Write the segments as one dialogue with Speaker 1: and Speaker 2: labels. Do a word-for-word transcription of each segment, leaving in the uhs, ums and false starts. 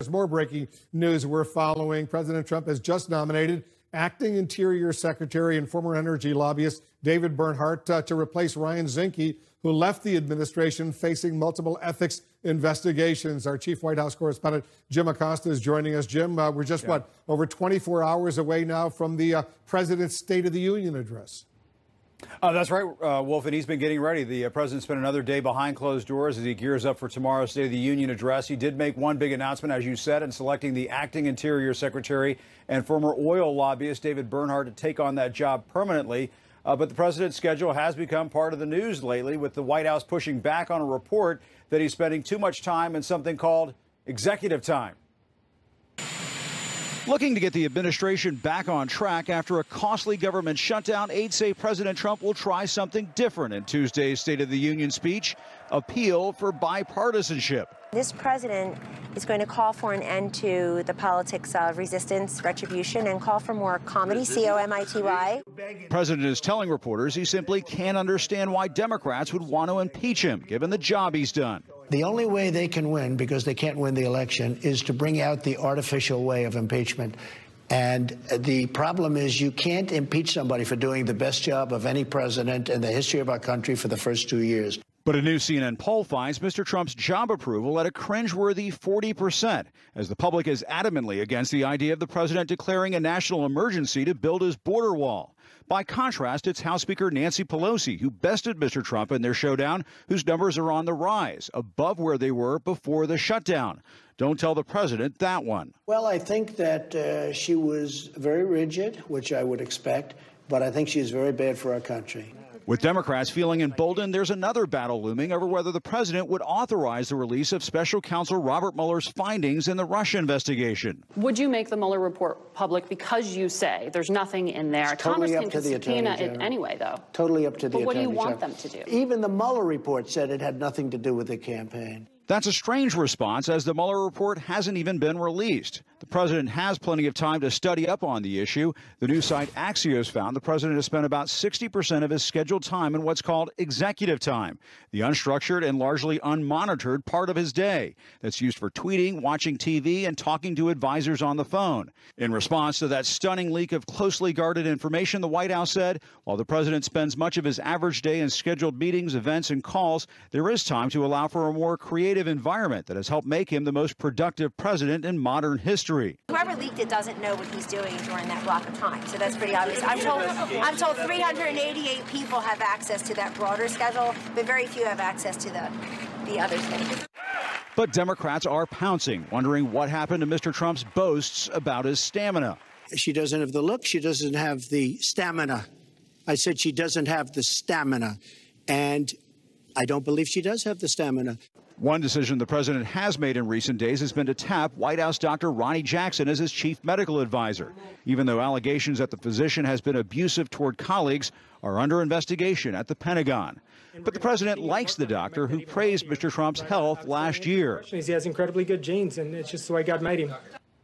Speaker 1: There's more breaking news we're following. President Trump has just nominated acting Interior Secretary and former energy lobbyist David Bernhardt uh, to replace Ryan Zinke, who left the administration facing multiple ethics investigations. Our chief White House correspondent, Jim Acosta, is joining us. Jim, uh, we're just, yeah. what, over twenty-four hours away now from the uh, President's State of the Union address.
Speaker 2: Uh, that's right, uh, Wolf, and he's been getting ready. The uh, president spent another day behind closed doors as he gears up for tomorrow's State of the Union address. He did make one big announcement, as you said, in selecting the acting Interior Secretary and former oil lobbyist David Bernhardt to take on that job permanently. Uh, but the president's schedule has become part of the news lately, with the White House pushing back on a report that he's spending too much time in something called executive time. Looking to get the administration back on track after a costly government shutdown, aides say President Trump will try something different in Tuesday's State of the Union speech, appeal for bipartisanship.
Speaker 3: This president is going to call for an end to the politics of resistance, retribution, and call for more comedy, C O M I T Y.
Speaker 2: The president is telling reporters he simply can't understand why Democrats would want to impeach him, given the job he's done.
Speaker 4: The only way they can win, because they can't win the election, is to bring out the artificial way of impeachment. And the problem is you can't impeach somebody for doing the best job of any president in the history of our country for the first two years.
Speaker 2: But a new C N N poll finds Mister Trump's job approval at a cringeworthy forty percent, as the public is adamantly against the idea of the president declaring a national emergency to build his border wall. By contrast, it's House Speaker Nancy Pelosi who bested Mister Trump in their showdown, whose numbers are on the rise, above where they were before the shutdown. Don't tell the president that one.
Speaker 4: Well, I think that uh, she was very rigid, which I would expect, but I think she is very bad for our country.
Speaker 2: With Democrats feeling emboldened, there's another battle looming over whether the president would authorize the release of special counsel Robert Mueller's findings in the Russia investigation.
Speaker 5: Would you make the Mueller report public because you say there's nothing in there?
Speaker 4: It's totally
Speaker 5: Congress
Speaker 4: up
Speaker 5: can
Speaker 4: to the
Speaker 5: subpoena
Speaker 4: Attorney
Speaker 5: it anyway, though.
Speaker 4: Totally up to the
Speaker 5: But what do
Speaker 4: Attorney
Speaker 5: you want
Speaker 4: General.
Speaker 5: them to do?
Speaker 4: Even the Mueller report said it had nothing to do with the campaign.
Speaker 2: That's a strange response, as the Mueller report hasn't even been released. The president has plenty of time to study up on the issue. The news site Axios found the president has spent about sixty percent of his scheduled time in what's called executive time, the unstructured and largely unmonitored part of his day that's used for tweeting, watching T V, and talking to advisors on the phone. In response to that stunning leak of closely guarded information, the White House said, while the president spends much of his average day in scheduled meetings, events, and calls, there is time to allow for a more creative environment that has helped make him the most productive president in modern history.
Speaker 3: Whoever leaked it doesn't know what he's doing during that block of time, so that's pretty obvious. I'm told, I'm told three hundred eighty-eight people have access to that broader schedule, but very few have access to the, the other things.
Speaker 2: But Democrats are pouncing, wondering what happened to Mister Trump's boasts about his stamina.
Speaker 4: She doesn't have the look. She doesn't have the stamina. I said she doesn't have the stamina. And I don't believe she does have the stamina.
Speaker 2: One decision the president has made in recent days has been to tap White House Doctor Ronnie Jackson as his chief medical advisor, even though allegations that the physician has been abusive toward colleagues are under investigation at the Pentagon. But the president likes the doctor, who praised Mister Trump's health last year.
Speaker 6: He has incredibly good genes, and it's just the way God made him.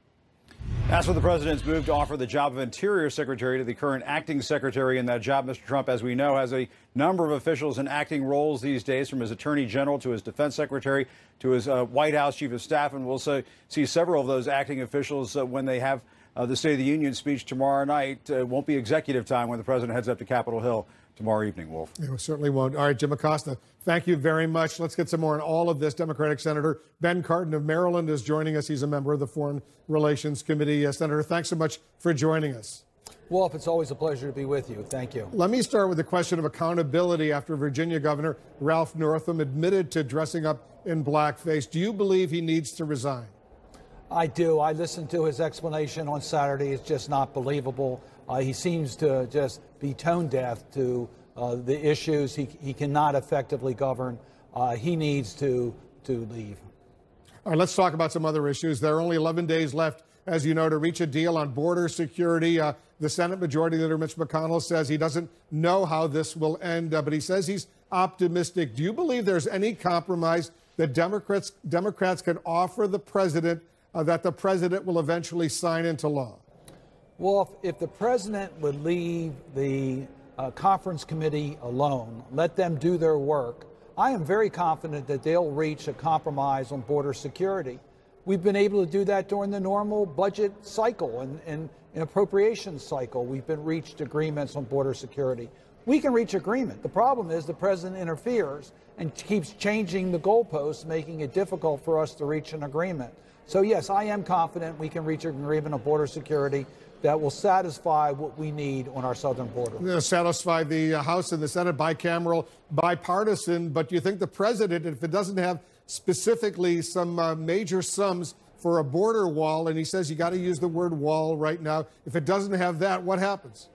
Speaker 2: As for the president's move to offer the job of Interior Secretary to the current acting secretary in that job, Mister Trump, as we know, has a number of officials in acting roles these days, from his attorney general to his defense secretary to his uh, White House chief of staff. And we'll so, see several of those acting officials uh, when they have uh, the State of the Union speech tomorrow night. It uh, won't be executive time when the president heads up to Capitol Hill tomorrow evening, Wolf.
Speaker 1: It certainly won't. All right, Jim Acosta, thank you very much. Let's get some more on all of this. Democratic Senator Ben Cardin of Maryland is joining us. He's a member of the Foreign Relations Committee. Uh, Senator, thanks so much for joining us.
Speaker 7: Wolf, it's always a pleasure to be with you. Thank you.
Speaker 1: Let me start with the question of accountability after Virginia Governor Ralph Northam admitted to dressing up in blackface. Do you believe he needs to resign?
Speaker 7: I do. I listened to his explanation on Saturday. It's just not believable. Uh, he seems to just be tone deaf to uh, the issues. He, he cannot effectively govern. Uh, he needs to, to leave.
Speaker 1: All right, let's talk about some other issues. There are only eleven days left, as you know, to reach a deal on border security. Uh, the Senate Majority Leader Mitch McConnell says he doesn't know how this will end, uh, but he says he's optimistic. Do you believe there's any compromise that Democrats, Democrats can offer the president uh, that the president will eventually sign into law?
Speaker 7: Well, if, if the president would leave the uh, conference committee alone, let them do their work, I am very confident that they'll reach a compromise on border security. We've been able to do that during the normal budget cycle and, and, and appropriations cycle. We've been reached agreements on border security. We can reach agreement. The problem is the president interferes and keeps changing the goalposts, making it difficult for us to reach an agreement. So yes, I am confident we can reach an agreement on border security that will satisfy what we need on our southern border.
Speaker 1: Uh, satisfy the uh, House and the Senate, bicameral, bipartisan. But do you think the president, if it doesn't have specifically some uh, major sums for a border wall, and he says you got to use the word wall right now, if it doesn't have that, what happens?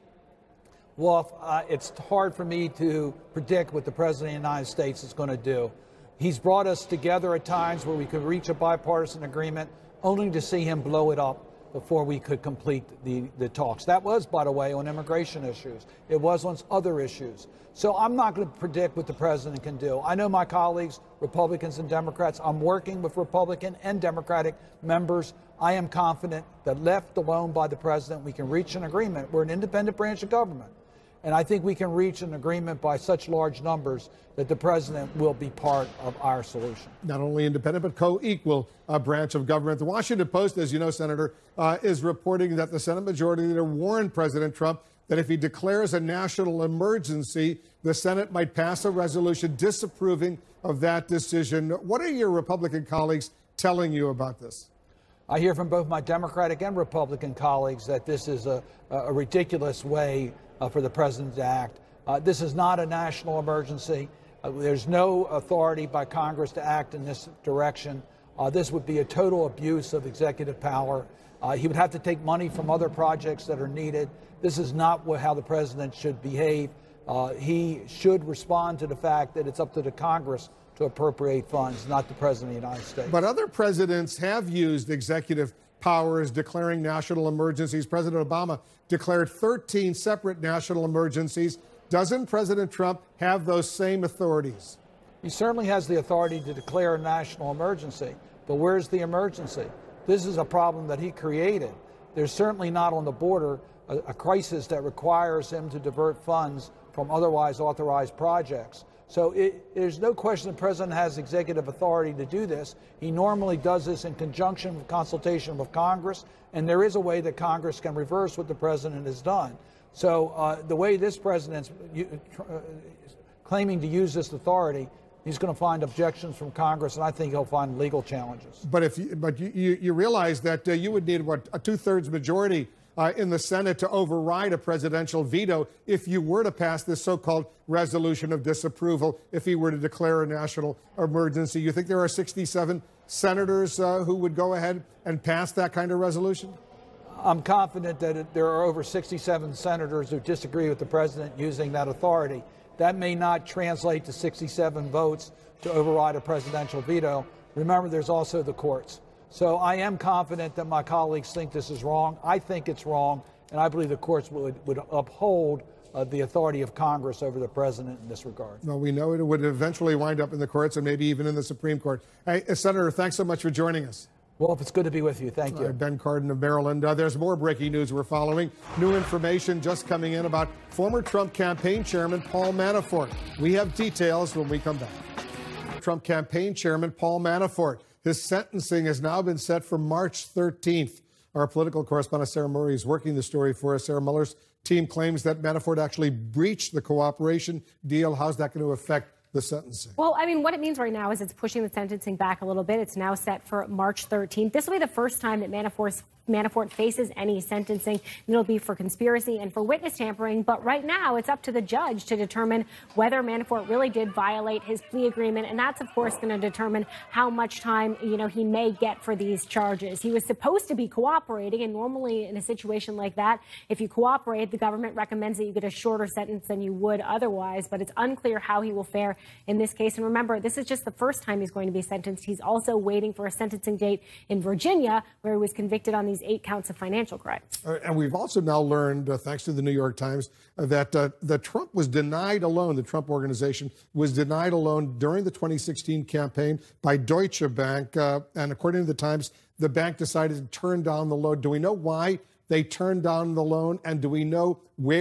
Speaker 7: Well, uh, it's hard for me to predict what the President of the United States is going to do. He's brought us together at times where we could reach a bipartisan agreement, only to see him blow it up before we could complete the, the talks. That was, by the way, on immigration issues. It was on other issues. So I'm not going to predict what the president can do. I know my colleagues, Republicans and Democrats. I'm working with Republican and Democratic members. I am confident that left alone by the president, we can reach an agreement. We're an independent branch of government. And I think we can reach an agreement by such large numbers that the president will be part of our solution.
Speaker 1: Not only independent, but co-equal uh, branch of government. The Washington Post, as you know, Senator, uh, is reporting that the Senate Majority Leader warned President Trump that if he declares a national emergency, the Senate might pass a resolution disapproving of that decision. What are your Republican colleagues telling you about this?
Speaker 7: I hear from both my Democratic and Republican colleagues that this is a, a ridiculous way uh, for the president to act. Uh, this is not a national emergency. Uh, there's no authority by Congress to act in this direction. Uh, this would be a total abuse of executive power. Uh, he would have to take money from other projects that are needed. This is not what, how the president should behave. Uh, he should respond to the fact that it's up to the Congress to appropriate funds, not the President of the United States.
Speaker 1: But other presidents have used executive powers declaring national emergencies. President Obama declared thirteen separate national emergencies. Doesn't President Trump have those same authorities?
Speaker 7: He certainly has the authority to declare a national emergency, but where's the emergency? This is a problem that he created. There's certainly not on the border a, a crisis that requires him to divert funds from otherwise authorized projects. So it, there's no question the president has executive authority to do this. He normally does this in conjunction with consultation with Congress, and there is a way that Congress can reverse what the president has done. So uh, the way this president's uh, claiming to use this authority, he's going to find objections from Congress, and I think he'll find legal challenges.
Speaker 1: But if you, but you, you, you realize that uh, you would need what a two-thirds majority Uh, in the Senate to override a presidential veto if you were to pass this so-called resolution of disapproval, if he were to declare a national emergency. You think there are sixty-seven senators uh, who would go ahead and pass that kind of resolution?
Speaker 7: I'm confident that it, there are over sixty-seven senators who disagree with the president using that authority. That may not translate to sixty-seven votes to override a presidential veto. Remember, there's also the courts. So I am confident that my colleagues think this is wrong. I think it's wrong, and I believe the courts would, would uphold uh, the authority of Congress over the president in this regard.
Speaker 1: Well, we know it would eventually wind up in the courts and maybe even in the Supreme Court. Hey, uh, Senator, thanks so much for joining us.
Speaker 7: Well, it's good to be with you. Thank you.
Speaker 1: Uh, Ben Cardin of Maryland. Uh, there's more breaking news we're following. New information just coming in about former Trump campaign chairman Paul Manafort. We have details when we come back. Trump campaign chairman Paul Manafort. His sentencing has now been set for March thirteenth. Our political correspondent Sarah Murray is working the story for us. Sarah Mueller's team claims that Manafort actually breached the cooperation deal. How's that going to affect the sentencing?
Speaker 8: Well, I mean, what it means right now is it's pushing the sentencing back a little bit. It's now set for March thirteenth. This will be the first time that Manafort's Manafort faces any sentencing. It'll be for conspiracy and for witness tampering. But right now, it's up to the judge to determine whether Manafort really did violate his plea agreement. And that's, of course, going to determine how much time, you know, he may get for these charges. He was supposed to be cooperating. And normally in a situation like that, if you cooperate, the government recommends that you get a shorter sentence than you would otherwise. But it's unclear how he will fare in this case. And remember, this is just the first time he's going to be sentenced. He's also waiting for a sentencing date in Virginia, where he was convicted on these eight counts of financial crimes.
Speaker 1: Uh, and we've also now learned, uh, thanks to the New York Times, uh, that uh, that Trump was denied a loan. The Trump organization was denied a loan during the twenty sixteen campaign by Deutsche Bank. Uh, and according to the Times, the bank decided to turn down the loan. Do we know why they turned down the loan? And do we know where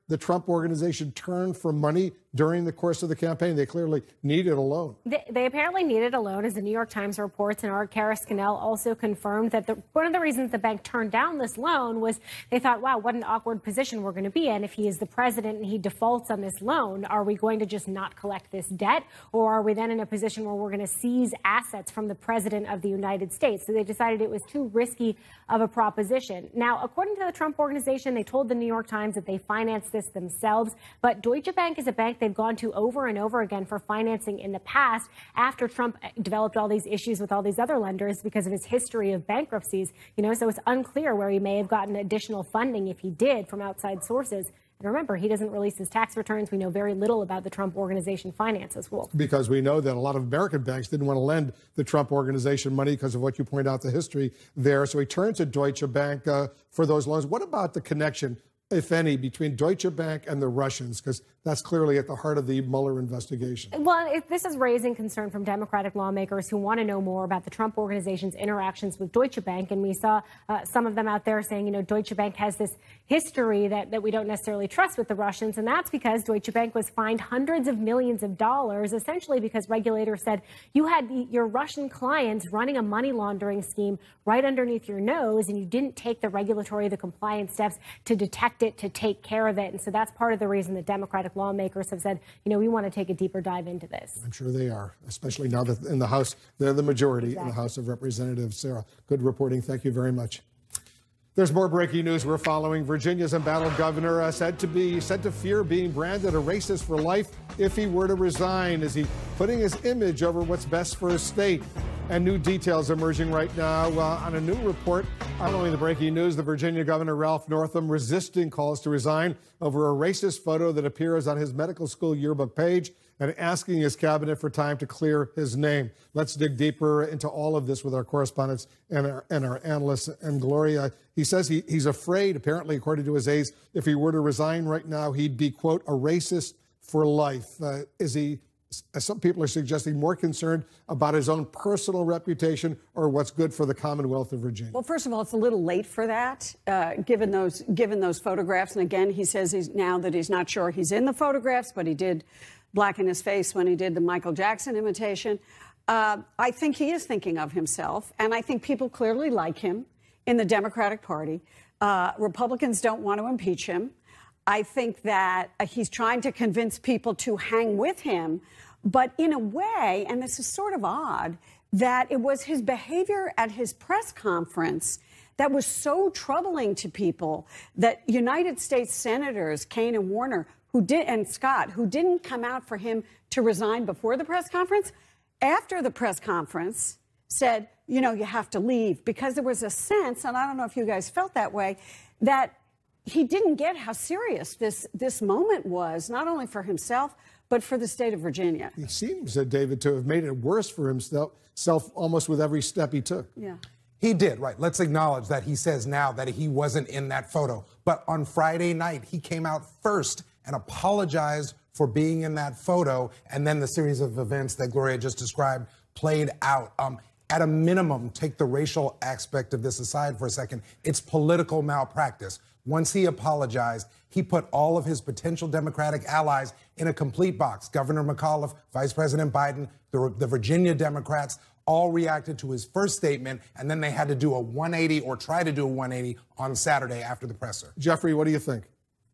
Speaker 1: the Trump organization turn for money during the course of the campaign? They clearly needed a loan.
Speaker 8: They, they apparently needed a loan, as the New York Times reports, and Art Karaskinel also confirmed that the, one of the reasons the bank turned down this loan was they thought, wow, what an awkward position we're going to be in. If he is the president and he defaults on this loan, are we going to just not collect this debt? Or are we then in a position where we're going to seize assets from the president of the United States? So they decided it was too risky of a proposition. Now, according to the Trump organization, they told the New York Times that they financed this themselves. But Deutsche Bank is a bank they've gone to over and over again for financing in the past after Trump developed all these issues with all these other lenders because of his history of bankruptcies. You know, so it's unclear where he may have gotten additional funding, if he did, from outside sources. And remember, he doesn't release his tax returns. We know very little about the Trump organization finances. Wolf.
Speaker 1: Because we know that a lot of American banks didn't want to lend the Trump organization money because of what you point out, the history there. So he turned to Deutsche Bank uh, for those loans. What about the connection, if any, between Deutsche Bank and the Russians? Because that's clearly at the heart of the Mueller investigation.
Speaker 8: Well, if this is raising concern from Democratic lawmakers who want to know more about the Trump organization's interactions with Deutsche Bank. And we saw uh, some of them out there saying, you know, Deutsche Bank has this history that, that we don't necessarily trust with the Russians. And that's because Deutsche Bank was fined hundreds of millions of dollars, essentially because regulators said you had the, your Russian clients running a money laundering scheme right underneath your nose, and you didn't take the regulatory, the compliance steps to detect it, to take care of it. And so that's part of the reason that Democratic lawmakers have said, you know, we want to take a deeper dive into this.
Speaker 1: I'm sure they are, especially now that in the House, they're the majority exactly. in the House of Representatives. Sarah, good reporting. Thank you very much. There's more breaking news we're following. Virginia's embattled governor uh, said to be said to fear being branded a racist for life if he were to resign. Is he putting his image over what's best for his state? And new details emerging right now uh, on a new report. Not only the breaking news, the Virginia Governor Ralph Northam resisting calls to resign over a racist photo that appears on his medical school yearbook page and asking his cabinet for time to clear his name. Let's dig deeper into all of this with our correspondents and our, and our analysts. And Gloria, he says he, he's afraid, apparently, according to his aides, if he were to resign right now, he'd be, quote, a racist for life. Uh, is he, as some people are suggesting, more concerned about his own personal reputation or what's good for the Commonwealth of Virginia?
Speaker 9: Well, first of all, it's a little late for that, uh, given those given those photographs. And again, he says he's now that he's not sure he's in the photographs, but he did blacken his face when he did the Michael Jackson imitation. Uh, I think he is thinking of himself, and I think people clearly like him in the Democratic Party. Uh, Republicans don't want to impeach him. I think that uh, he's trying to convince people to hang with him, but in a way, and this is sort of odd, that it was his behavior at his press conference that was so troubling to people that United States Senators Kaine and Warner, who did, and Scott, who didn't come out for him to resign before the press conference, after the press conference said, you know, you have to leave, because there was a sense, and I don't know if you guys felt that way, that he didn't get how serious this this moment was, not only for himself, but for the state of Virginia.
Speaker 1: He seems, uh, David, to have made it worse for himself self almost with every step he took.
Speaker 9: Yeah.
Speaker 10: He did, right. Let's acknowledge that he says now that he wasn't in that photo. But on Friday night, he came out first and apologized for being in that photo. And then the series of events that Gloria just described played out. Um, at a minimum, take the racial aspect of this aside for a second. It's political malpractice. Once he apologized, he put all of his potential Democratic allies in a complete box. Governor McAuliffe, Vice President Biden, the, the Virginia Democrats, all reacted to his first statement, and then they had to do a one eighty or try to do a one eighty on Saturday after the presser.
Speaker 1: Jeffrey, what do you think?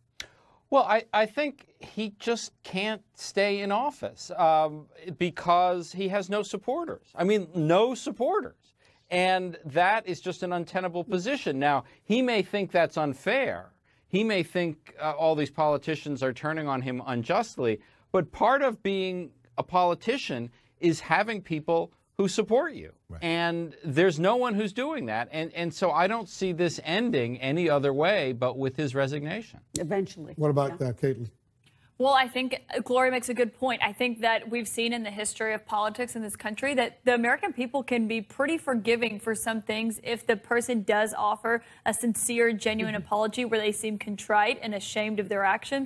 Speaker 11: Well, I, I think he just can't stay in office um, because he has no supporters. I mean, no supporters. And that is just an untenable position. Now, he may think that's unfair. He may think uh, all these politicians are turning on him unjustly. But part of being a politician is having people who support you. Right. And there's no one who's doing that. And, and so I don't see this ending any other way but with his resignation.
Speaker 9: Eventually.
Speaker 1: What about
Speaker 9: yeah.
Speaker 1: that, Caitlin?
Speaker 12: Well, I think Gloria makes a good point. I think that we've seen in the history of politics in this country that the American people can be pretty forgiving for some things if the person does offer a sincere, genuine apology where they seem contrite and ashamed of their actions.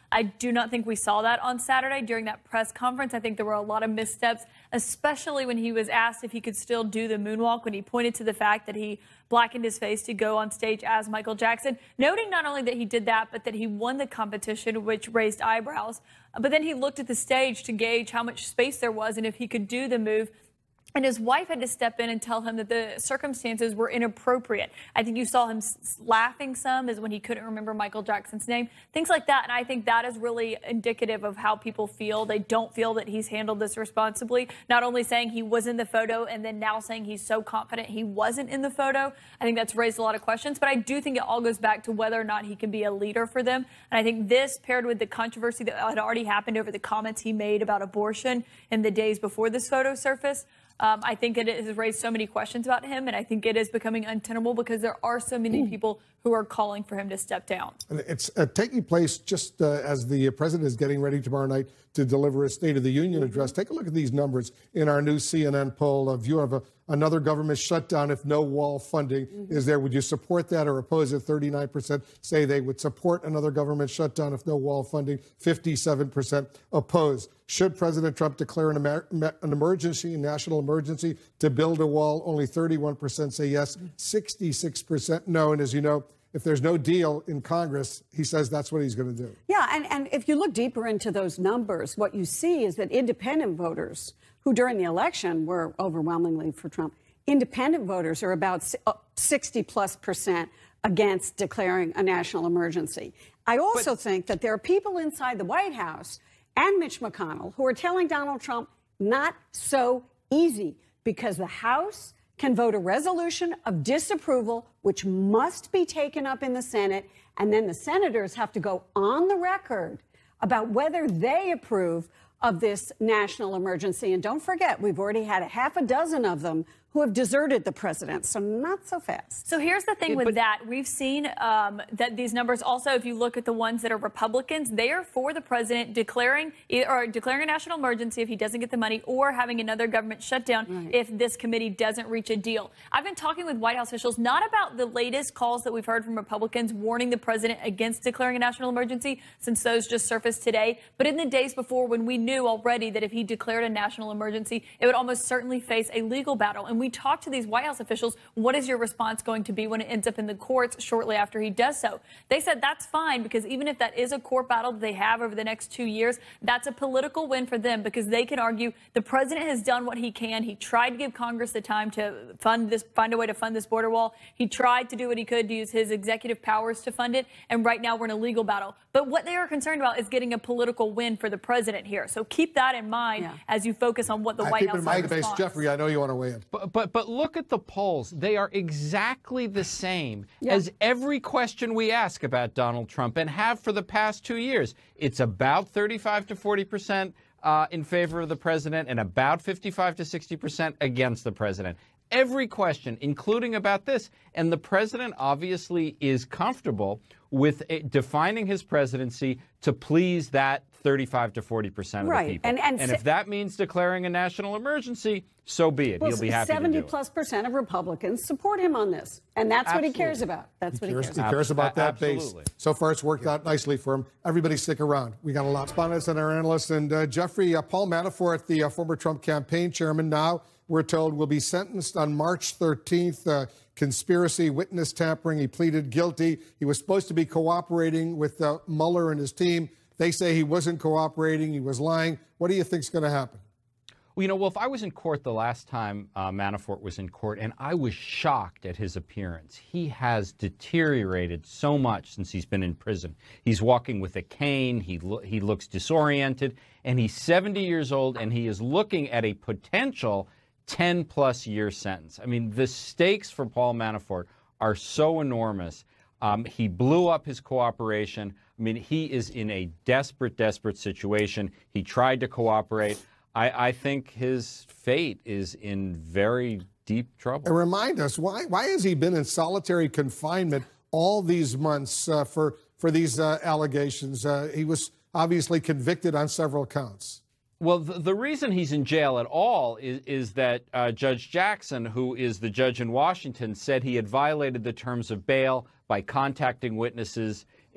Speaker 12: I do not think we saw that on Saturday during that press conference. I think there were a lot of missteps, especially when he was asked if he could still do the moonwalk, when he pointed to the fact that he blackened his face to go on stage as Michael Jackson, noting not only that he did that, but that he won the competition, which raised eyebrows. But then he looked at the stage to gauge how much space there was and if he could do the move. And his wife had to step in and tell him that the circumstances were inappropriate. I think you saw him laughing some as when he couldn't remember Michael Jackson's name, things like that. And I think that is really indicative of how people feel. They don't feel that he's handled this responsibly. Not only saying he was in the photo and then now saying he's so confident he wasn't in the photo. I think that's raised a lot of questions. But I do think it all goes back to whether or not he can be a leader for them. And I think this, paired with the controversy that had already happened over the comments he made about abortion in the days before this photo surfaced, Um, I think it has raised so many questions about him, and I think it is becoming untenable because there are so many people who are calling for him to step down.
Speaker 1: And it's uh, taking place just uh, as the president is getting ready tomorrow night to deliver a State of the Union address. Take a look at these numbers in our new C N N poll. A view of a, another government shutdown if no wall funding mm-hmm. is there. Would you support that or oppose it? thirty-nine percent say they would support another government shutdown if no wall funding. fifty-seven percent oppose. Should President Trump declare an, emer an emergency, a national emergency, to build a wall? Only thirty-one percent say yes, sixty-six percent no. And as you know, if there's no deal in Congress, he says that's what he's going to do.
Speaker 9: Yeah, and, and if you look deeper into those numbers, what you see is that independent voters, who during the election were overwhelmingly for Trump, independent voters are about sixty plus percent against declaring a national emergency. I also but, think that there are people inside the White House and Mitch McConnell who are telling Donald Trump not so easy, because the House can vote a resolution of disapproval, which must be taken up in the Senate, and then the senators have to go on the record about whether they approve of this national emergency. And don't forget, we've already had a half a dozen of them who have deserted the president, so not so fast.
Speaker 12: So here's the thing
Speaker 9: Yeah,
Speaker 12: with
Speaker 9: but-
Speaker 12: that. We've seen um, that these numbers also, if you look at the ones that are Republicans, they are for the president declaring or declaring a national emergency if he doesn't get the money, or having another government shutdown
Speaker 9: Right.
Speaker 12: if this committee doesn't reach a deal. I've been talking with White House officials not about the latest calls that we've heard from Republicans warning the president against declaring a national emergency, since those just surfaced today, but in the days before, when we knew already that if he declared a national emergency, it would almost certainly face a legal battle. And we talked to these White House officials, what is your response going to be when it ends up in the courts shortly after he does so? They said that's fine, because even if that is a court battle that they have over the next two years, that's a political win for them, because they can argue the president has done what he can. He tried to give Congress the time to fund this, find a way to fund this border wall. He tried to do what he could to use his executive powers to fund it. And right now we're in a legal battle. But what they are concerned about is getting a political win for the president here. So keep that in mind
Speaker 9: Yeah.
Speaker 12: as you focus on what the
Speaker 1: I
Speaker 12: White
Speaker 1: keep
Speaker 12: House
Speaker 1: in mind,
Speaker 12: has
Speaker 1: base,
Speaker 12: response.
Speaker 1: Jeffrey, I know you want to weigh in.
Speaker 11: But, but but look at the polls. They are exactly the same
Speaker 9: Yeah.
Speaker 11: as every question we ask about Donald Trump and have for the past two years. It's about thirty-five to forty percent uh, in favor of the president and about fifty-five to sixty percent against the president. Every question, including about this. And the president obviously is comfortable with it, defining his presidency to please that thirty-five to forty percent of
Speaker 9: Right.
Speaker 11: the people.
Speaker 9: And- and
Speaker 11: and
Speaker 9: se-
Speaker 11: if that means declaring a national emergency, so be it.
Speaker 9: Well,
Speaker 11: He'll be happy to
Speaker 9: seventy
Speaker 11: do it.
Speaker 9: plus percent of Republicans support him on this, and that's what he cares
Speaker 11: Absolutely.
Speaker 9: about. That's
Speaker 1: He
Speaker 9: what
Speaker 1: cares,
Speaker 9: he
Speaker 1: he
Speaker 9: cares
Speaker 1: cares about that base.
Speaker 11: Absolutely.
Speaker 1: So far, it's worked out nicely for him. Everybody stick around. We got a lot of respondents and our analysts. And uh, Jeffrey, uh, Paul Manafort, the uh, former Trump campaign chairman, now we're told will be sentenced on March thirteenth. Uh, conspiracy, witness tampering. He pleaded guilty. He was supposed to be cooperating with uh, Mueller and his team. They say he wasn't cooperating. He was lying. What do you think's going to happen?
Speaker 11: Well, you know, well, if I was in court the last time uh, Manafort was in court, and I was shocked at his appearance. He has deteriorated so much since he's been in prison. He's walking with a cane. He, lo he looks disoriented, and he's seventy years old, and he is looking at a potential ten plus year sentence. I mean, the stakes for Paul Manafort are so enormous. Um, he blew up his cooperation. I mean, he is in a desperate, desperate situation. He tried to cooperate. I, I think his fate is in very deep trouble.
Speaker 1: And remind us, why why has he been in solitary confinement all these months uh, for, for these uh, allegations? Uh, he was obviously convicted on several counts.
Speaker 11: Well, the, the reason he's in jail at all is, is that uh, Judge Jackson, who is the judge in Washington, said he had violated the terms of bail by contacting witnesses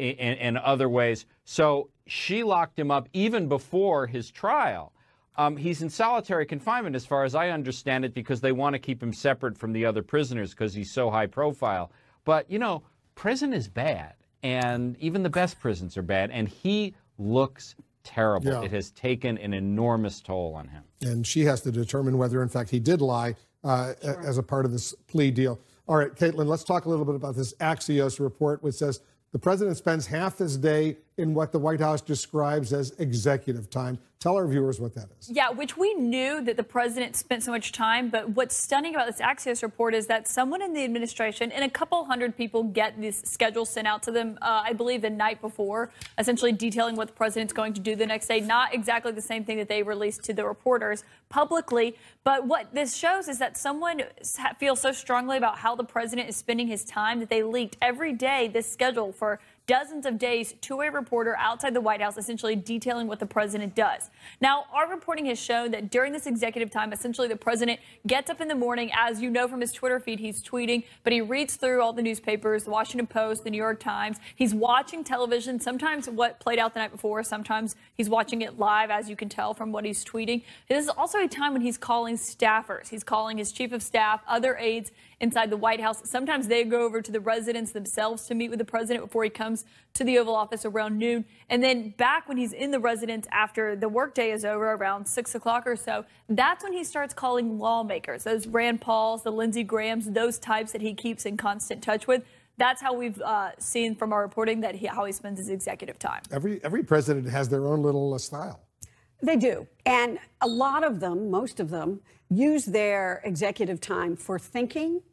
Speaker 11: in, in other ways. So she locked him up even before his trial. Um, he's in solitary confinement, as far as I understand it, because they want to keep him separate from the other prisoners because he's so high profile. But, you know, prison is bad, and even the best prisons are bad, and he looks terrible.
Speaker 1: Yeah.
Speaker 11: It has taken an enormous toll on him.
Speaker 1: And she has to determine whether, in fact, he did lie uh, sure. as a part of this plea deal. All right, Caitlin, let's talk a little bit about this Axios report, which says the president spends half his day in what the White House describes as executive time. Tell our viewers what that is.
Speaker 12: Yeah, which we knew that the president spent so much time, but what's stunning about this Axios report is that someone in the administration and a couple hundred people get this schedule sent out to them, uh, I believe the night before, essentially detailing what the president's going to do the next day. Not exactly the same thing that they released to the reporters publicly, but what this shows is that someone feels so strongly about how the president is spending his time that they leaked every day this schedule for dozens of days to a reporter outside the White House, essentially detailing what the president does. Now, our reporting has shown that during this executive time, essentially the president gets up in the morning, as you know from his Twitter feed, he's tweeting, but he reads through all the newspapers, the Washington Post, the New York Times. He's watching television, sometimes what played out the night before, sometimes he's watching it live, as you can tell from what he's tweeting. This is also a time when he's calling staffers. He's calling his chief of staff, other aides inside the White House. Sometimes they go over to the residence themselves to meet with the president before he comes to the Oval Office around noon. And then back when he's in the residence after the workday is over, around six o'clock or so, that's when he starts calling lawmakers, those Rand Pauls, the Lindsey Grahams, those types that he keeps in constant touch with. That's how we've uh, seen from our reporting that he, how he spends his executive time.
Speaker 1: Every, every president has their own little uh, style.
Speaker 9: They do. And a lot of them, most of them, use their executive time for thinking,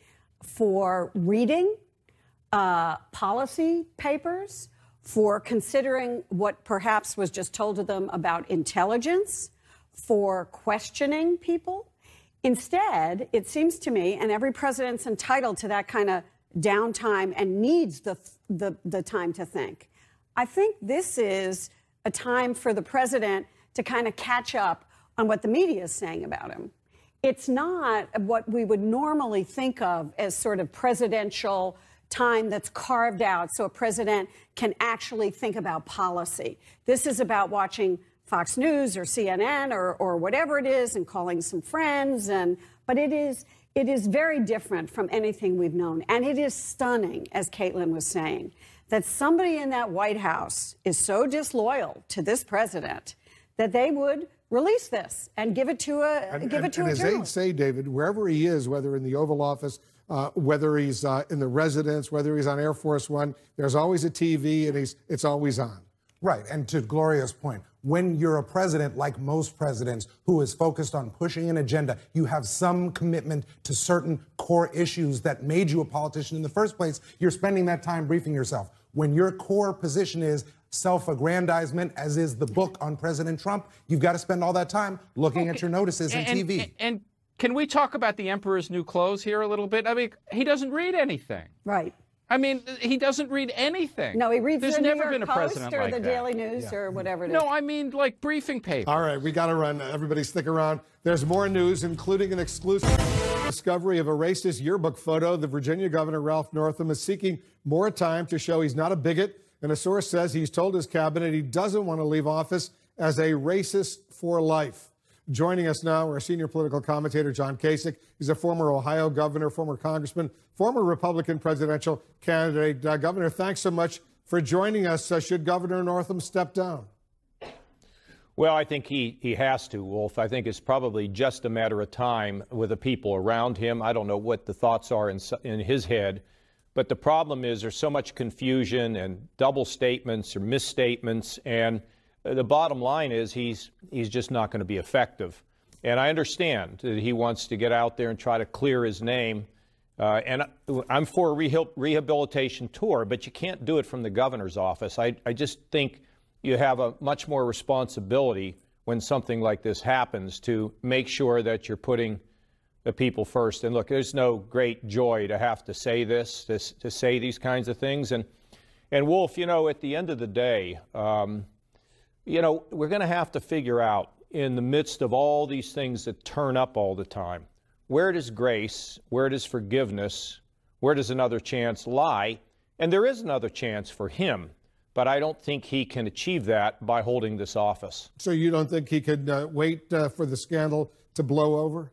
Speaker 9: for reading uh, policy papers, for considering what perhaps was just told to them about intelligence, for questioning people. Instead, it seems to me, and every president's entitled to that kind of downtime and needs the, the, the time to think. I think this is a time for the president to kind of catch up on what the media is saying about him. It's not what we would normally think of as sort of presidential time that's carved out so a president can actually think about policy. This is about watching Fox News or C N N or, or whatever it is and calling some friends. And but it is it is very different from anything we've known. And it is stunning, as Caitlin was saying, that somebody in that White House is so disloyal to this president that they would release this and give it to a
Speaker 1: and,
Speaker 9: give
Speaker 1: and,
Speaker 9: it to
Speaker 1: and
Speaker 9: a
Speaker 1: as
Speaker 9: journalist.
Speaker 1: aides say, David, wherever he is, whether in the Oval Office, uh, whether he's uh, in the residence, whether he's on Air Force One, there's always a T V and he's it's always on.
Speaker 10: Right. And to Gloria's point, when you're a president, like most presidents, who is focused on pushing an agenda, you have some commitment to certain core issues that made you a politician in the first place. You're spending that time briefing yourself. When your core position is self-aggrandizement, as is the book on President Trump, you've got to spend all that time looking okay. at your notices and, and T V.
Speaker 11: And, and can we talk about the emperor's new clothes here a little bit? I mean, he doesn't read anything.
Speaker 9: Right.
Speaker 11: I mean, he doesn't read anything.
Speaker 9: No, he reads
Speaker 11: There's
Speaker 9: the
Speaker 11: never
Speaker 9: New York
Speaker 11: been a
Speaker 9: Post
Speaker 11: president
Speaker 9: or
Speaker 11: like
Speaker 9: the
Speaker 11: that.
Speaker 9: Daily News
Speaker 11: yeah.
Speaker 9: or whatever it is.
Speaker 11: No, I mean like briefing paper.
Speaker 1: All right, we got to run. Everybody stick around. There's more news, including an exclusive discovery of a racist yearbook photo. The Virginia governor, Ralph Northam, is seeking more time to show he's not a bigot. And a source says he's told his cabinet he doesn't want to leave office as a racist for life. Joining us now, our senior political commentator, John Kasich. He's a former Ohio governor, former congressman, former Republican presidential candidate. Uh, Governor, thanks so much for joining us. Uh, should Governor Northam step down?
Speaker 13: Well, I think he, he has to, Wolf. I think it's probably just a matter of time with the people around him. I don't know what the thoughts are in, in his head. But the problem is there's so much confusion and double statements or misstatements. And the bottom line is he's he's just not going to be effective. And I understand that he wants to get out there and try to clear his name. Uh, and I'm for a reha- rehabilitation tour, but you can't do it from the governor's office. I, I just think you have a much more responsibility when something like this happens to make sure that you're putting the people first. And look, there's no great joy to have to say this, this to say these kinds of things. And, and Wolf, you know, at the end of the day, um, you know, we're going to have to figure out in the midst of all these things that turn up all the time, where does grace, where does forgiveness, where does another chance lie? And there is another chance for him, but I don't think he can achieve that by holding this office.
Speaker 1: So you don't think he could uh, wait uh, for the scandal to blow over?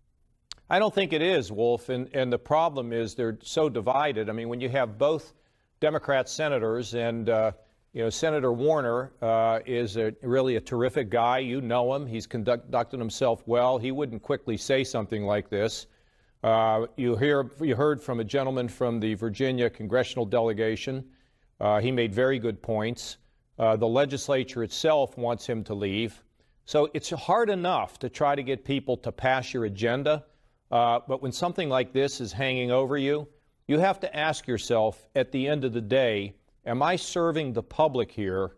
Speaker 13: I don't think it is, Wolf, and, and the problem is they're so divided. I mean, when you have both Democrat senators, and, uh, you know, Senator Warner uh, is a, really a terrific guy. You know him. He's conducted himself well. He wouldn't quickly say something like this. Uh, you, hear, you heard from a gentleman from the Virginia congressional delegation. Uh, he made very good points. Uh, the legislature itself wants him to leave. So it's hard enough to try to get people to pass your agenda. Uh, but when something like this is hanging over you, you have to ask yourself at the end of the day, am I serving the public here,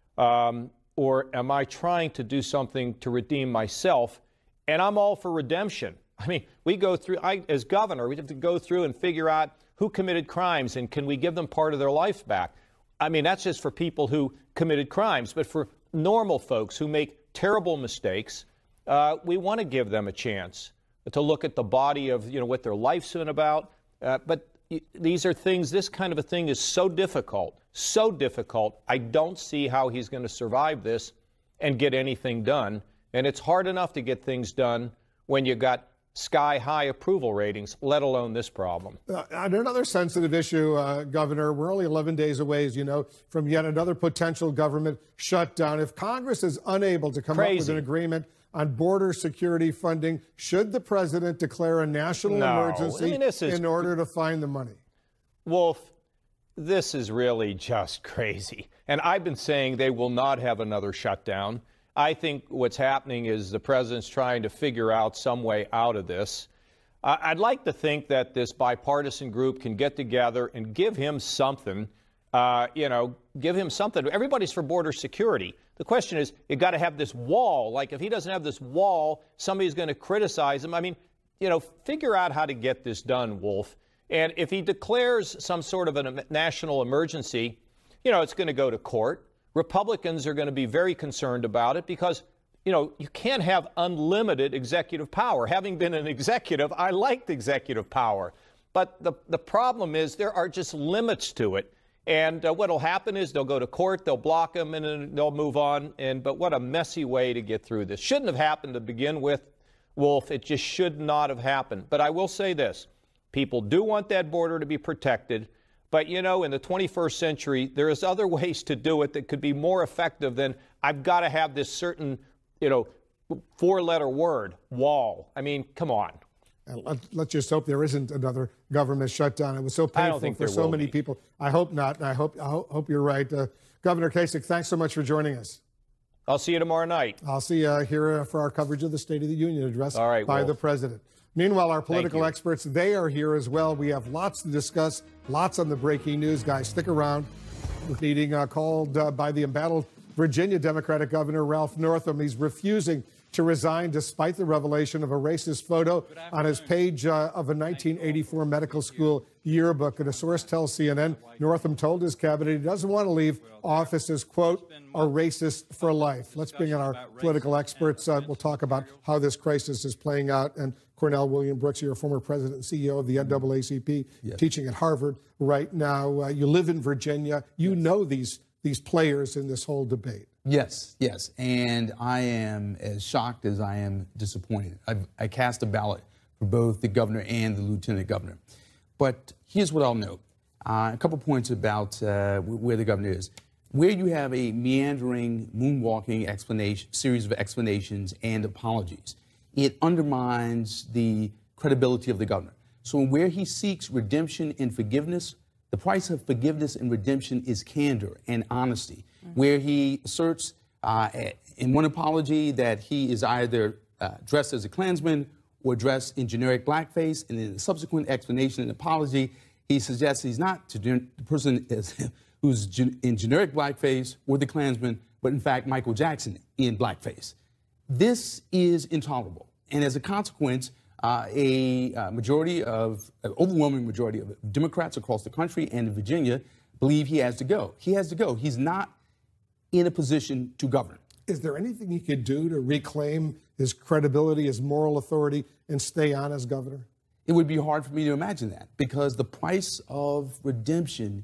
Speaker 13: um, or am I trying to do something to redeem myself? And I'm all for redemption. I mean, we go through, I, as governor, we have to go through and figure out who committed crimes and can we give them part of their life back. I mean, that's just for people who committed crimes, but for normal folks who make terrible mistakes, uh, we want to give them a chance to look at the body of, you know, what their life's been about. Uh, but these are things, this kind of a thing is so difficult, so difficult. I don't see how he's going to survive this and get anything done. And it's hard enough to get things done when you got sky-high approval ratings, let alone this problem.
Speaker 1: Uh, on another sensitive issue, uh, Governor, we're only eleven days away, as you know, from yet another potential government shutdown. If Congress is unable to come
Speaker 13: Crazy.
Speaker 1: up with an agreement on border security funding, should the president declare a national
Speaker 13: No.
Speaker 1: emergency
Speaker 13: I mean, this is
Speaker 1: in order to find the money?
Speaker 13: Wolf, this is really just crazy. And I've been saying they will not have another shutdown. I think what's happening is the president's trying to figure out some way out of this. Uh, I'd like to think that this bipartisan group can get together and give him something, uh, you know, give him something. Everybody's for border security. The question is, you got to have this wall. Like, if he doesn't have this wall, somebody's going to criticize him. I mean, you know, figure out how to get this done, Wolf. And if he declares some sort of a national emergency, you know, it's going to go to court. Republicans are going to be very concerned about it because, you know, you can't have unlimited executive power. Having been an executive, I liked executive power. But the, the problem is there are just limits to it. And uh, what will happen is they'll go to court, they'll block them, and then they'll move on. And but what a messy way to get through this. Shouldn't have happened to begin with, Wolf. It just should not have happened. But I will say this. People do want that border to be protected. But, you know, in the twenty-first century, there is other ways to do it that could be more effective than I've got to have this certain, you know, four-letter word, wall. I mean, come on.
Speaker 1: Uh, let's just hope there isn't another government shutdown. It was so painful for so many be. people. I hope not, and I hope, I hope you're right. Uh, Governor Kasich, thanks so much for joining us.
Speaker 13: I'll see you tomorrow night.
Speaker 1: I'll see you uh, here uh, for our coverage of the State of the Union address
Speaker 13: All right,
Speaker 1: by
Speaker 13: Wolf.
Speaker 1: the president. Meanwhile, our political experts, they are here as well. We have lots to discuss, lots on the breaking news. Guys, stick around. Meeting uh, called uh, by the embattled Virginia Democratic Governor Ralph Northam. He's refusing to resign despite the revelation of a racist photo on his page uh, of a nineteen eighty-four medical school yearbook. And a source tells C N N Northam told his cabinet he doesn't want to leave office as, quote, a racist for life. Let's bring in our political experts. Uh, we'll talk about how this crisis is playing out. And Cornell William Brooks, you're a former president and C E O of the N double A C P, yes. teaching at Harvard right now. Uh, you live in Virginia. You yes. know these these players in this whole debate.
Speaker 14: Yes, yes. And I am as shocked as I am disappointed. I've, I cast a ballot for both the governor and the lieutenant governor. But here's what I'll note. Uh, a couple points about uh, where the governor is. Where you have a meandering, moonwalking explanation, series of explanations and apologies, it undermines the credibility of the governor. So where he seeks redemption and forgiveness, the price of forgiveness and redemption is candor and honesty. Mm-hmm. Where he asserts uh, in one apology that he is either uh, dressed as a Klansman or dressed in generic blackface, and in the subsequent explanation and apology, he suggests he's not the person is, who's gen in generic blackface or the Klansman, but in fact Michael Jackson in blackface. This is intolerable, and as a consequence, uh, a uh, majority of, an overwhelming majority of Democrats across the country and in Virginia believe he has to go. He has to go. He's not in a position to govern.
Speaker 1: Is there anything he could do to reclaim his credibility, his moral authority, and stay on as governor?
Speaker 14: It would be hard for me to imagine that, because the price of redemption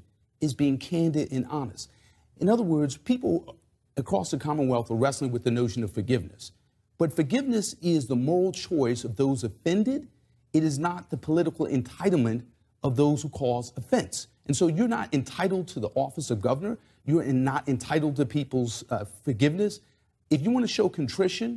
Speaker 14: is being candid and honest. In other words, people across the Commonwealth are wrestling with the notion of forgiveness. But forgiveness is the moral choice of those offended. It is not the political entitlement of those who cause offense. And so you're not entitled to the office of governor. You're not entitled to people's uh, forgiveness. If you want to show contrition,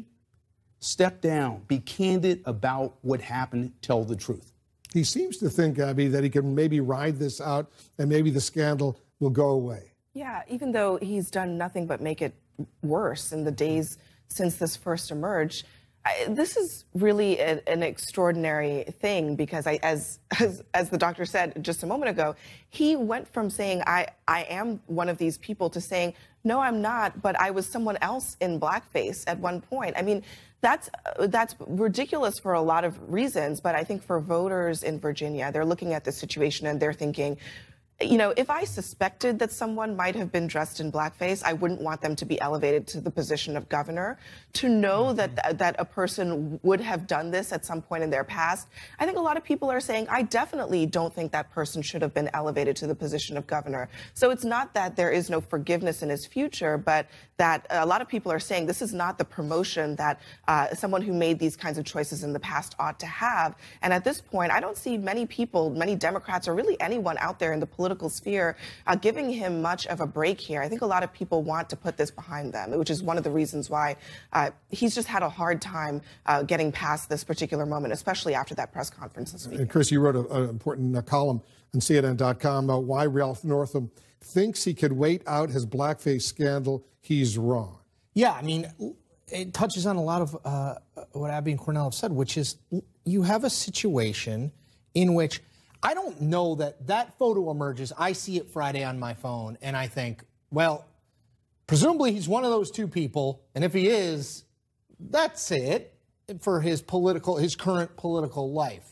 Speaker 14: step down, be candid about what happened, tell the truth.
Speaker 1: He seems to think, Abby, that he can maybe ride this out and maybe the scandal will go away.
Speaker 15: Yeah, even though he's done nothing but make it worse in the days since this first emerged. I, this is really a, an extraordinary thing because, I, as, as as the doctor said just a moment ago, he went from saying, I, I am one of these people to saying, no, I'm not, but I was someone else in blackface at one point. I mean, that's, uh, that's ridiculous for a lot of reasons, but I think for voters in Virginia, they're looking at the situation and they're thinking, you know, if I suspected that someone might have been dressed in blackface, I wouldn't want them to be elevated to the position of governor. To know that th- that a person would have done this at some point in their past, I think a lot of people are saying, I definitely don't think that person should have been elevated to the position of governor. So it's not that there is no forgiveness in his future, but that a lot of people are saying this is not the promotion that uh, someone who made these kinds of choices in the past ought to have. And at this point, I don't see many people, many Democrats, or really anyone out there in the political political sphere uh, giving him much of a break here. I think a lot of people want to put this behind them, which is one of the reasons why uh, he's just had a hard time uh, getting past this particular moment, especially after that press conference this week.
Speaker 1: And Chris, you wrote an important uh, column on C N N dot com about why Ralph Northam thinks he could wait out his blackface scandal. He's wrong.
Speaker 16: Yeah, I mean, it touches on a lot of uh, what Abby and Cornell have said, which is you have a situation in which I don't know that that photo emerges. I see it Friday on my phone, and I think, well, presumably he's one of those two people, and if he is, that's it for his political, his current political life.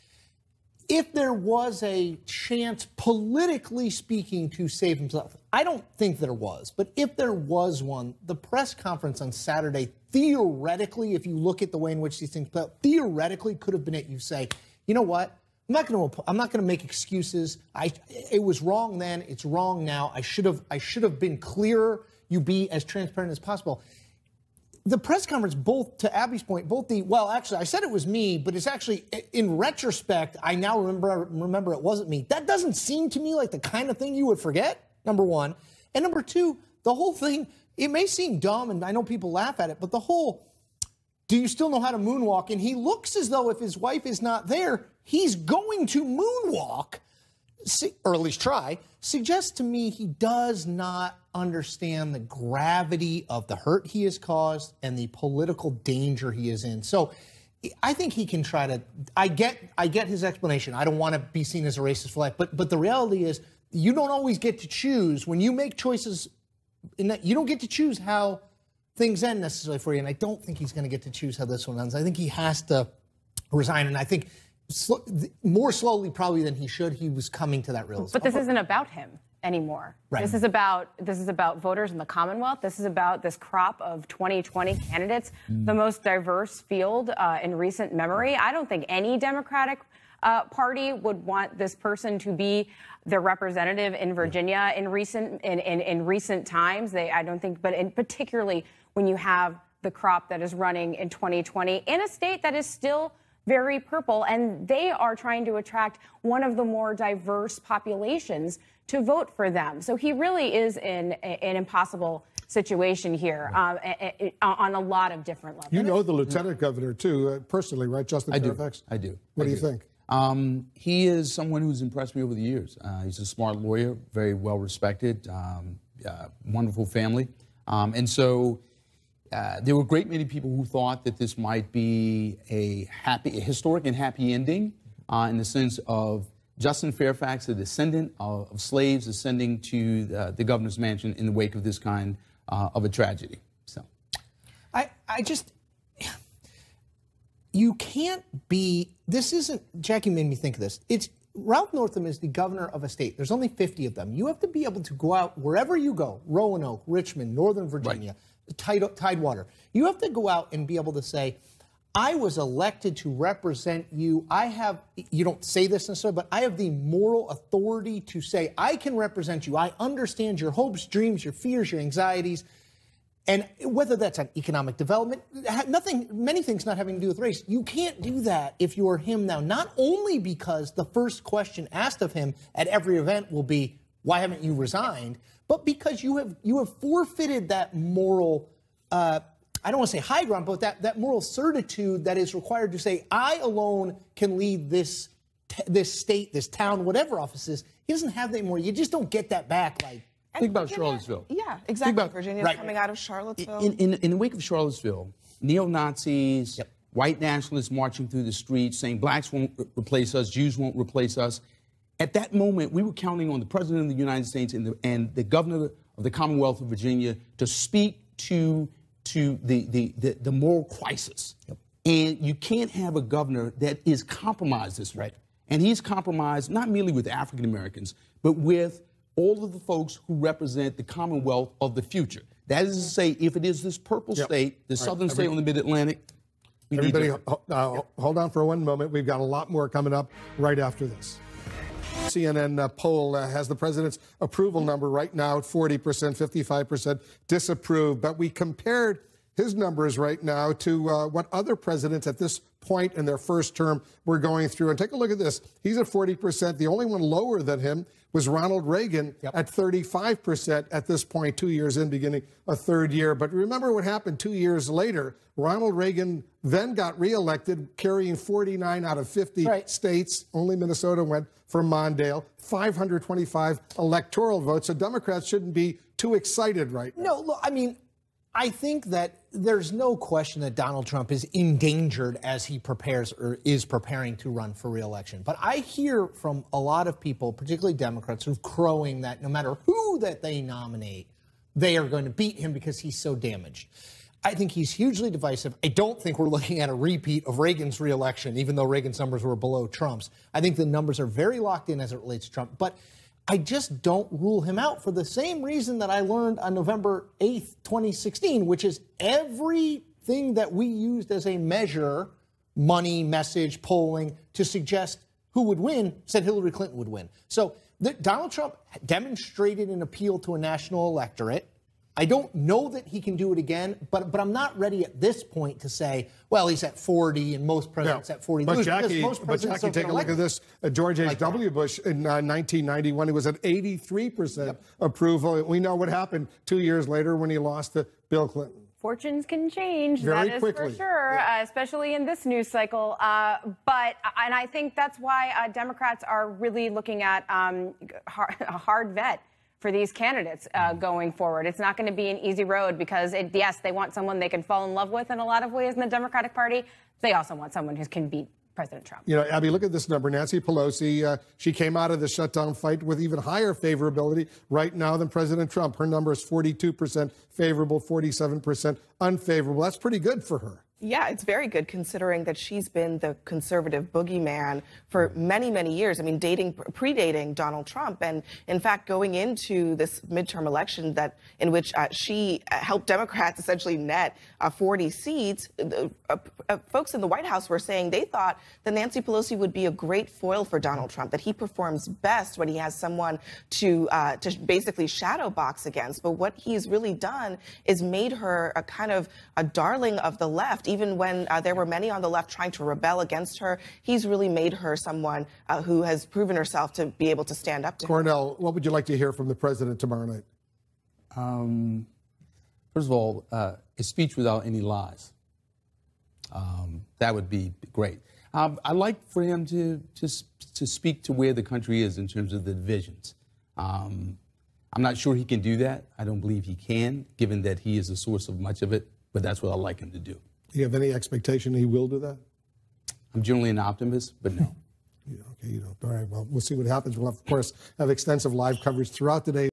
Speaker 16: If there was a chance, politically speaking, to save himself, I don't think there was, but if there was one, the press conference on Saturday, theoretically, if you look at the way in which these things play out, theoretically could have been it. You say, you know what? I'm not going to. I'm not going to make excuses. I. It was wrong then. It's wrong now. I should have. I should have been clearer. You be as transparent as possible. The press conference, both to Abby's point, both the well, actually, I said it was me, but it's actually, in retrospect, I now remember. Remember, it wasn't me. That doesn't seem to me like the kind of thing you would forget. Number one, and number two, the whole thing. It may seem dumb, and I know people laugh at it, but the whole. Do you still know how to moonwalk? And he looks as though if his wife is not there, he's going to moonwalk, or at least try, suggests to me he does not understand the gravity of the hurt he has caused and the political danger he is in. So I think he can try to, I get I get his explanation. I don't want to be seen as a racist for life, but, but the reality is you don't always get to choose. When you make choices, in that, you don't get to choose how things end necessarily for you, and I don't think he's going to get to choose how this one ends. I think he has to resign, and I think sl- more slowly probably than he should, he was coming to that realization.
Speaker 17: But this isn't about him anymore.
Speaker 16: Right.
Speaker 17: This is about this is about voters in the Commonwealth. This is about this crop of twenty twenty candidates, mm. the most diverse field uh, in recent memory. I don't think any Democratic uh, party would want this person to be their representative in Virginia in recent in, in, in recent times. They I don't think, but in particularly when you have the crop that is running in twenty twenty in a state that is still very purple, and they are trying to attract one of the more diverse populations to vote for them. So he really is in a, an impossible situation here um, a, a, on a lot of different levels.
Speaker 1: You know the lieutenant governor, too, uh, personally, right, Justin
Speaker 14: I do.
Speaker 1: Fairfax?
Speaker 14: I do.
Speaker 1: What
Speaker 14: I
Speaker 1: do you
Speaker 14: do.
Speaker 1: think?
Speaker 14: Um, he is someone who's impressed me over the years. Uh, he's a smart lawyer, very well respected, um, uh, wonderful family. Um, and so uh, there were a great many people who thought that this might be a happy, a historic and happy ending uh, in the sense of Justin Fairfax, a descendant of, of slaves, ascending to uh, the governor's mansion in the wake of this kind uh, of a tragedy. So,
Speaker 16: I, I just, you can't be, this isn't, Jackie made me think of this. It's, Ralph Northam is the governor of a state. There's only fifty of them. You have to be able to go out wherever you go, Roanoke, Richmond, Northern Virginia, right. Tide, Tidewater. You have to go out and be able to say, I was elected to represent you. I have, you don't say this necessarily, but I have the moral authority to say, I can represent you. I understand your hopes, dreams, your fears, your anxieties. And whether that's on economic development, nothing, many things not having to do with race. You can't do that if you're him now, not only because the first question asked of him at every event will be, why haven't you resigned? But because you have, you have forfeited that moral, uh, I don't want to say high ground, but that, that moral certitude that is required to say, I alone can lead this this state, this town, whatever office is. He doesn't have that anymore. You just don't get that back. Like,
Speaker 14: think about Charlottesville.
Speaker 15: Yeah, exactly.
Speaker 14: About,
Speaker 15: Virginia's
Speaker 14: right.
Speaker 15: coming out of Charlottesville.
Speaker 14: In, in, in the wake of Charlottesville, neo-Nazis, yep. white nationalists marching through the streets saying blacks won't re- replace us, Jews won't replace us. At that moment, we were counting on the President of the United States and the, and the Governor of the Commonwealth of Virginia to speak to to the, the, the, the moral crisis. Yep. And you can't have a governor that is compromised this way. Right. And he's compromised not merely with African Americans, but with all of the folks who represent the Commonwealth of the future. That is to say, if it is this purple yep. state, the All southern right. state on the mid-Atlantic, we
Speaker 1: Everybody,
Speaker 14: need to...
Speaker 1: uh,
Speaker 14: yep.
Speaker 1: hold on for one moment. We've got a lot more coming up right after this. C N N uh, poll uh, has the president's approval number right now at forty percent, fifty-five percent disapprove. But we compared his numbers right now to uh, what other presidents at this point in their first term were going through. And take a look at this. He's at forty percent. The only one lower than him was Ronald Reagan yep. at thirty-five percent at this point, two years in, beginning a third year. But remember what happened two years later. Ronald Reagan then got reelected, carrying forty-nine out of fifty right. states. Only Minnesota went for Mondale. five hundred twenty-five electoral votes. So Democrats shouldn't be too excited right now.
Speaker 16: No, look, I mean, I think that there's no question that Donald Trump is endangered as he prepares or is preparing to run for re-election. But I hear from a lot of people, particularly Democrats, who're crowing that no matter who that they nominate, they are going to beat him because he's so damaged. I think he's hugely divisive. I don't think we're looking at a repeat of Reagan's re-election, even though Reagan's numbers were below Trump's. I think the numbers are very locked in as it relates to Trump. But I just don't rule him out for the same reason that I learned on November eighth, twenty sixteen, which is everything that we used as a measure, money, message, polling, to suggest who would win, said Hillary Clinton would win. So the, Donald Trump demonstrated an appeal to a national electorate. I don't know that he can do it again, but but I'm not ready at this point to say, well, he's at forty and most presidents
Speaker 1: yeah.
Speaker 16: at forty.
Speaker 1: But
Speaker 16: Lose,
Speaker 1: Jackie,
Speaker 16: most
Speaker 1: but Jackie take a look at this. Uh, George H W. Like Bush in uh, nineteen ninety-one, he was at eighty-three percent yep. approval. We know what happened two years later when he lost to Bill Clinton.
Speaker 17: Fortunes can change,
Speaker 1: Very
Speaker 17: that is
Speaker 1: quickly.
Speaker 17: for sure,
Speaker 1: yeah.
Speaker 17: uh, especially in this news cycle. Uh, but, and I think that's why uh, Democrats are really looking at um, hard, a hard vet for these candidates uh, going forward. It's not going to be an easy road because, it, yes, they want someone they can fall in love with in a lot of ways in the Democratic Party. They also want someone who can beat President Trump.
Speaker 1: You know, Abby, look at this number. Nancy Pelosi, uh, she came out of the shutdown fight with even higher favorability right now than President Trump. Her number is forty-two percent favorable, forty-seven percent unfavorable. That's pretty good for her.
Speaker 15: Yeah, it's very good considering that she's been the conservative boogeyman for many, many years. I mean, dating, predating Donald Trump. And in fact, going into this midterm election that in which uh, she helped Democrats essentially net uh, forty seats, uh, uh, folks in the White House were saying they thought that Nancy Pelosi would be a great foil for Donald Trump, that he performs best when he has someone to, uh, to basically shadow box against. But what he's really done is made her a kind of a darling of the left. Even when uh, there were many on the left trying to rebel against her, he's really made her someone uh, who has proven herself to be able to stand up to
Speaker 1: Cornell,
Speaker 15: him.
Speaker 1: what would you like to hear from the president tomorrow night?
Speaker 14: Um, first of all, uh, a speech without any lies. Um, that would be great. Um, I'd like for him to, to, to speak to where the country is in terms of the divisions. Um, I'm not sure he can do that. I don't believe he can, given that he is the source of much of it, but that's what I'd like him to do.
Speaker 1: Do you have any expectation he will do that?
Speaker 14: I'm generally an optimist, but no.
Speaker 1: Yeah, okay, you don't. All right, well, we'll see what happens. We'll, of course, have extensive live coverage throughout the day.